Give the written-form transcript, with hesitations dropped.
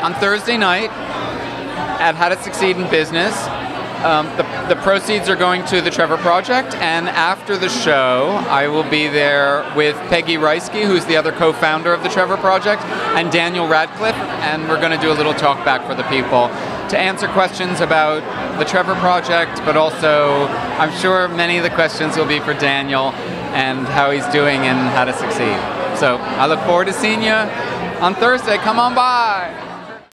on Thursday night at How to Succeed in Business. The proceeds are going to the Trevor Project, and after the show, I will be there with Peggy Reisky, who's the other co-founder of the Trevor Project, and Daniel Radcliffe, and we're going to do a little talk back for the people to answer questions about the Trevor Project, but also I'm sure many of the questions will be for Daniel and how he's doing and how to succeed. So I look forward to seeing you on Thursday. Come on by.